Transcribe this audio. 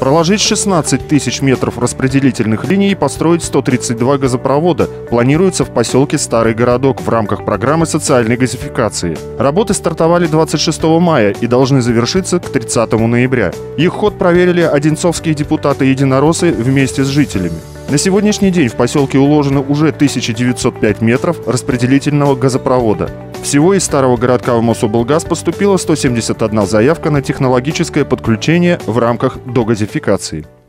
Проложить 16 тысяч метров распределительных линий и построить 132 газопровода планируется в поселке Старый Городок в рамках программы социальной газификации. Работы стартовали 26 мая и должны завершиться к 30 ноября. Их ход проверили одинцовские депутаты-единороссы вместе с жителями. На сегодняшний день в поселке уложено уже 1905 метров распределительного газопровода. Всего из Старого Городка в Мособлгаз поступила 171 заявка на технологическое подключение в рамках догазификации.